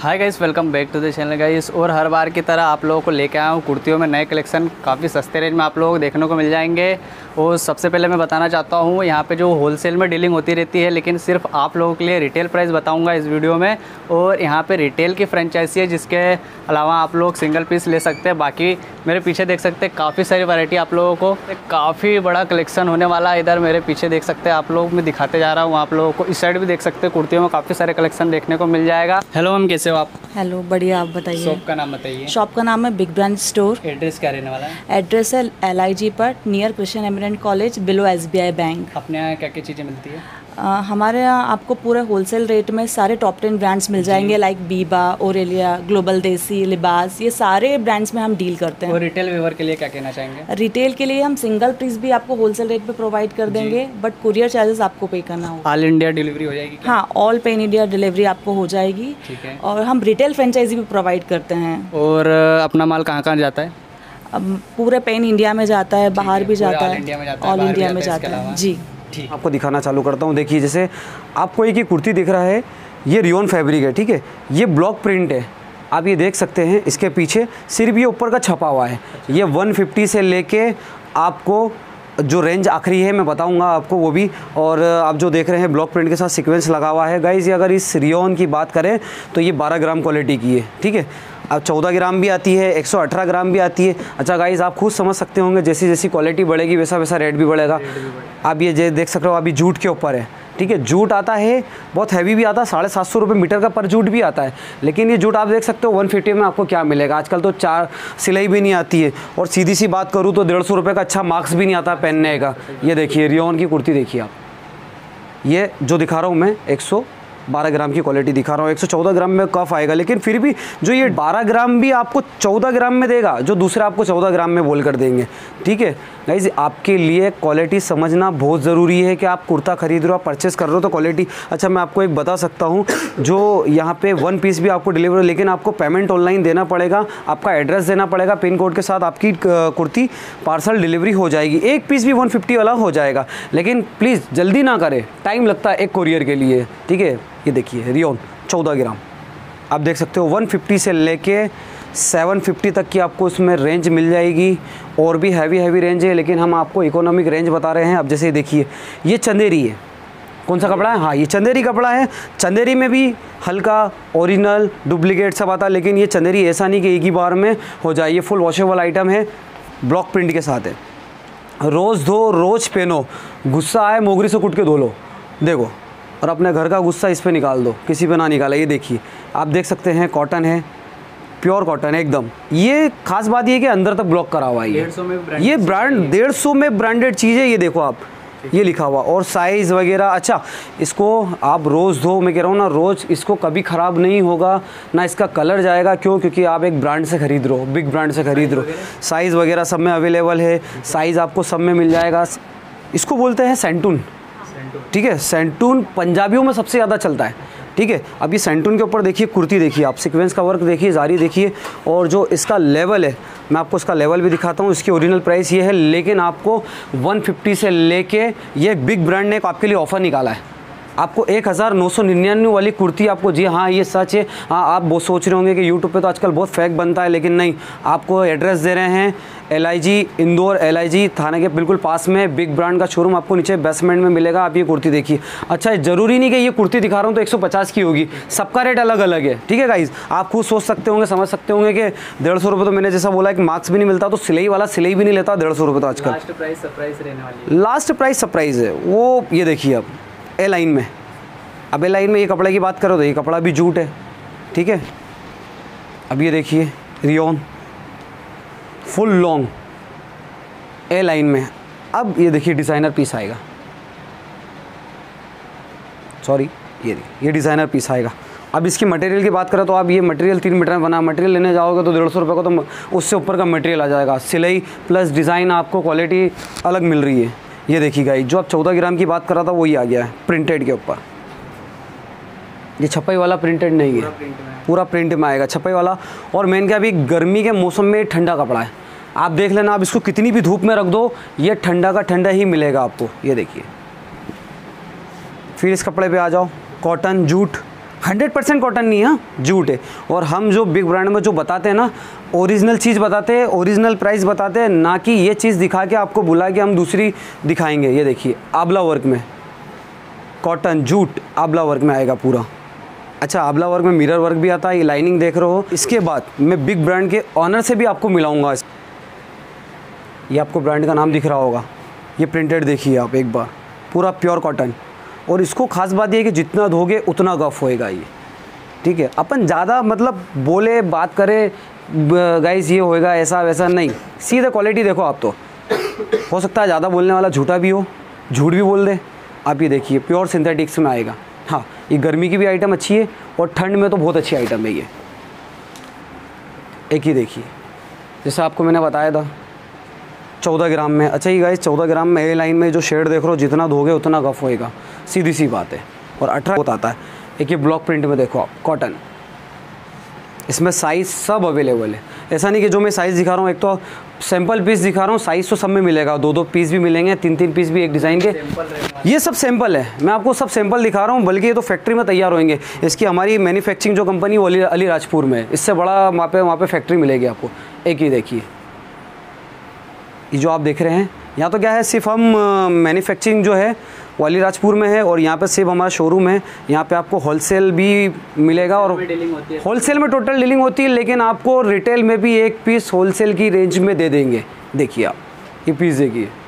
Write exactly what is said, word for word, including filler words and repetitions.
Hi guys, welcome back to the channel guys. और हर बार की तरह आप लोगों को लेके आया हूँ कुर्तियों में नए कलेक्शन, काफ़ी सस्ते रेंज में आप लोगों को देखने को मिल जाएंगे। और सबसे पहले मैं बताना चाहता हूँ, यहाँ पे जो होलसेल में डीलिंग होती रहती है, लेकिन सिर्फ आप लोगों के लिए रिटेल प्राइस बताऊँगा इस वीडियो में। और यहाँ पे रिटेल की फ्रेंचाइजी है, जिसके अलावा आप लोग सिंगल पीस ले सकते हैं। बाकी मेरे पीछे देख सकते हैं काफ़ी सारी वैरायटी आप लोगों को, काफ़ी बड़ा कलेक्शन होने वाला है। इधर मेरे पीछे देख सकते हैं आप लोग, मैं दिखाते जा रहा हूँ आप लोगों को। इस साइड भी देख सकते हैं, कुर्तियों में काफ़ी सारे कलेक्शन देखने को मिल जाएगा। हेलो मैम, कैसे हो आप? हेलो, बढ़िया। आप बताइए। शॉप का नाम बताइए। शॉप का नाम है बिग ब्रांड स्टोर। एड्रेस क्या रहने वाला है? एड्रेस है एल आई जी पट, near Christian eminent college, below S B I bank. अपने यहाँ क्या क्या चीज़ें मिलती है? आ, हमारे यहाँ आपको पूरे होलसेल रेट में सारे टॉप टेन ब्रांड्स मिल जाएंगे, लाइक बीबा, ओरेलिया, ग्लोबल देसी, लिबास, ये सारे ब्रांड्स में हम डील करते हैं। और रिटेल व्यूअर के लिए क्या कहना चाहेंगे? रिटेल के लिए हम सिंगल पीस भी आपको होलसेल रेट पे प्रोवाइड कर देंगे, बट कुरियर चार्जेस आपको पे करना होगा। ऑल इंडिया डिलीवरी हो जाएगी क्या? हाँ, ऑल पेन इंडिया डिलीवरी आपको हो जाएगी। ठीक है। और हम रिटेल फ्रेंचाइजी भी प्रोवाइड करते हैं। और अपना माल कहाँ कहाँ जाता है? अब पूरे पेन इंडिया में जाता है, बाहर भी जाता है, ऑल इंडिया में जाता है, ऑल बाहर भी इंडिया में जाता है जाता इसके है जी। ठीक। आपको दिखाना चालू करता हूँ। देखिए, जैसे आपको एक ये कुर्ती दिख रहा है, ये रियोन फैब्रिक है, ठीक है। ये ब्लॉक प्रिंट है, आप ये देख सकते हैं। इसके पीछे सिर्फ ये ऊपर का छपा हुआ है। ये वन फिफ्टी से लेके आपको जो रेंज आखिरी है मैं बताऊंगा आपको वो भी। और आप जो देख रहे हैं ब्लॉक प्रिंट के साथ सीक्वेंस लगा हुआ है। गाइस, ये अगर इस रियोन की बात करें तो ये बारह ग्राम क्वालिटी की है, ठीक है। अब चौदह ग्राम भी आती है, एक सौ अठारह ग्राम भी आती है। अच्छा गाइस, आप खुद समझ सकते होंगे, जैसी जैसी क्वालिटी बढ़ेगी वैसा वैसा रेट भी बढ़ेगा। आप ये जे देख सकते हो, अभी जूट के ऊपर है, ठीक है। जूट आता है, बहुत हैवी भी आता है, साढ़े सात सौ रुपये मीटर का पर जूट भी आता है। लेकिन ये जूट आप देख सकते हो वन फिफ्टी में आपको क्या मिलेगा। आजकल तो चार सिलाई भी नहीं आती है, और सीधी सी बात करूँ तो डेढ़ सौ रुपये का अच्छा मार्क्स भी नहीं आता पहनने का। ये देखिए रियोन की कुर्ती, देखिए आप, ये जो दिखा रहा हूँ मैं एक सौ बारह ग्राम की क्वालिटी दिखा रहा हूँ। एक सौ चौदह ग्राम में कफ आएगा, लेकिन फिर भी जो ये बारह ग्राम भी आपको चौदह ग्राम में देगा, जो दूसरे आपको चौदह ग्राम में बोल कर देंगे, ठीक है। गाइस, आपके लिए क्वालिटी समझना बहुत ज़रूरी है कि आप कुर्ता खरीद रहे हो, आप परचेस कर रहे हो तो क्वालिटी। अच्छा, मैं आपको एक बता सकता हूँ, जो यहाँ पे वन पीस भी आपको डिलीवर, लेकिन आपको पेमेंट ऑनलाइन देना पड़ेगा, आपका एड्रेस देना पड़ेगा, पिन कोड के साथ आपकी कुर्ती पार्सल डिलीवरी हो जाएगी। एक पीस भी वन फिफ्टी वाला हो जाएगा, लेकिन प्लीज़ जल्दी ना करें, टाइम लगता है एक कोरियर के लिए, ठीक है। ये देखिए रियोन चौदह ग्राम, आप देख सकते हो वन फिफ्टी से लेके सेवन फिफ्टी तक की आपको इसमें रेंज मिल जाएगी। और भी हैवी हैवी रेंज है, लेकिन हम आपको इकोनॉमिक रेंज बता रहे हैं। अब जैसे देखिए, ये चंदेरी है। कौन सा कपड़ा है? हाँ, ये चंदेरी कपड़ा है। चंदेरी में भी हल्का ओरिजिनल डुप्लीकेट सब आता है, लेकिन ये चंदेरी ऐसा नहीं कि एक ही बार में हो जाए। ये फुल वॉशेबल आइटम है, ब्लॉक प्रिंट के साथ है। रोज़ धो रोज़ पहनो, गुस्सा आए मोगरी से कुट के धो लो, देखो, और अपने घर का गुस्सा इस पे निकाल दो, किसी पे ना निकाला। ये देखिए, आप देख सकते हैं, कॉटन है, प्योर कॉटन है एकदम। ये खास बात ये कि अंदर तक ब्लॉक करा हुआ है। ये ब्रांड डेढ़ सौ में ब्रांडेड चीज़ है। ये देखो आप, ये लिखा हुआ, और साइज़ वगैरह। अच्छा, इसको आप रोज़ धो, मैं कह रहा हूँ ना, रोज़ इसको कभी ख़राब नहीं होगा, ना इसका कलर जाएगा। क्यों? क्योंकि आप एक ब्रांड से ख़रीद रहे हो, बिग ब्रांड से ख़रीद रहे हो। साइज़ वगैरह सब में अवेलेबल है, साइज़ आपको सब में मिल जाएगा। इसको बोलते हैं सेंटून, ठीक है। सेंटून पंजाबियों में सबसे ज़्यादा चलता है, ठीक है। अब ये सेंटून के ऊपर देखिए कुर्ती, देखिए आप, सीक्वेंस का वर्क देखिए, जारी देखिए, और जो इसका लेवल है, मैं आपको इसका लेवल भी दिखाता हूँ। इसकी ओरिजिनल प्राइस ये है, लेकिन आपको वन फिफ्टी से लेके ये बिग ब्रांड ने आपके लिए ऑफ़र निकाला है। आपको एक हज़ार नौ सौ निन्यानवे वाली कुर्ती आपको, जी हाँ ये सच है। हाँ, आप बहुत सोच रहे होंगे कि यूट्यूब पे तो आजकल बहुत फेक बनता है, लेकिन नहीं, आपको एड्रेस दे रहे हैं L I G Indore, L I G थाने के बिल्कुल पास में बिग ब्रांड का शोरूम आपको नीचे बेसमेंट में मिलेगा। आप ये कुर्ती देखिए। अच्छा, ज़रूरी नहीं कि ये कुर्ती दिखा रहा हूँ तो एक सौ पचास की होगी, सबका रेट अलग अलग है, ठीक है गाइज। आप खुद सोच सकते होंगे, समझ सकते होंगे कि डेढ़ सौ रुपये तो मैंने जैसा बोला कि मार्क्स भी नहीं मिलता, तो सिलाई वाला सिलाई भी नहीं लेता डेढ़ सौ रुपये तो आजकल। लास्ट प्राइस सरप्राइज रहने वाली है। लास्ट प्राइस सरप्राइज है वो, ये देखिए अब ए लाइन में। अब ए लाइन में ये कपड़े की बात करो तो ये कपड़ा भी जूट है, ठीक है। अब ये देखिए rayon full long A line में। अब ये देखिए डिज़ाइनर पीस आएगा, सॉरी ये ये डिज़ाइनर पीस आएगा। अब इसकी मटेरियल की बात करें तो आप ये मटेरियल तीन मीटर में बना मटेरियल लेने जाओगे तो डेढ़ सौ रुपये का तो उससे ऊपर का मटेरियल आ जाएगा। सिलाई प्लस डिज़ाइन आपको क्वालिटी अलग मिल रही है। ये देखिए गाइस, जो आप चौदह ग्राम की बात कर रहा था वही आ गया है प्रिंटेड के ऊपर। ये छपाई वाला प्रिंटेड नहीं है, पूरा प्रिंट में आएगा छपाई वाला। और मेन क्या, अभी गर्मी के मौसम में ठंडा कपड़ा है, आप देख लेना, आप इसको कितनी भी धूप में रख दो ये ठंडा का ठंडा ही मिलेगा आपको। ये देखिए, फिर इस कपड़े पे आ जाओ, cotton jute hundred percent cotton नहीं है, जूट है। और हम जो बिग ब्रांड में जो बताते हैं ना, ओरिजिनल चीज़ बताते हैं, ओरिजिनल प्राइस बताते हैं, ना कि ये चीज़ दिखा के आपको बुला के हम दूसरी दिखाएंगे। ये देखिए आंवला वर्क में कॉटन जूट आंवला वर्क में आएगा पूरा। अच्छा, आंवला वर्क में मिरर वर्क भी आता है, ये लाइनिंग देख रहे हो। इसके बाद मैं बिग ब्रांड के ऑनर से भी आपको मिलाऊंगा। ये आपको ब्रांड का नाम दिख रहा होगा, ये प्रिंटेड देखिए आप एक बार, पूरा प्योर कॉटन। और इसको खास बात ये है कि जितना धोगे उतना गफ होएगा ये, ठीक है। अपन ज़्यादा मतलब बोले बात करें गाइस ये होएगा ऐसा वैसा नहीं, सीधा क्वालिटी देखो आप। तो हो सकता है ज़्यादा बोलने वाला झूठा भी हो, झूठ भी बोल दे। आप ये देखिए प्योर सिंथेटिक्स में आएगा। हाँ, ये गर्मी की भी आइटम अच्छी है और ठंड में तो बहुत अच्छी आइटम है ये। एक ही देखिए, जैसे आपको मैंने बताया था चौदह ग्राम में। अच्छा ये गाइस चौदह ग्राम में ए लाइन में जो शेड देख रहे हो, जितना धोगे उतना गफ होएगा, सीधी सी बात है। और अठारह बहुत आता है। एक ये ब्लॉक प्रिंट में देखो आप कॉटन, इसमें साइज़ सब अवेलेबल है। ऐसा नहीं कि जो मैं साइज़ दिखा रहा हूँ, एक तो सैंपल पीस दिखा रहा हूँ, साइज़ तो सब में मिलेगा, दो दो पीस भी मिलेंगे, तीन तीन पीस भी एक डिज़ाइन के। ये सब सैंपल है, मैं आपको सब सैंपल दिखा रहा हूँ, बल्कि ये तो फैक्ट्री में तैयार होंगे। इसकी हमारी मैन्युफैक्चरिंग जो कंपनी वो अली अलीराजपुर में है, इससे बड़ा वहाँ पे वहाँ पे फैक्ट्री मिलेगी आपको। एक ही देखिए ये जो आप देख रहे हैं, यहाँ तो क्या है, सिर्फ हम मैन्युफैक्चरिंग जो है वो अलीराजपुर में है, और यहाँ पे सिर्फ हमारा शोरूम है। यहाँ पे आपको होलसेल भी मिलेगा, और होलसेल में टोटल डीलिंग होती है, लेकिन आपको रिटेल में भी एक पीस होलसेल की रेंज में दे देंगे। देखिए आप ये पीस देखिए,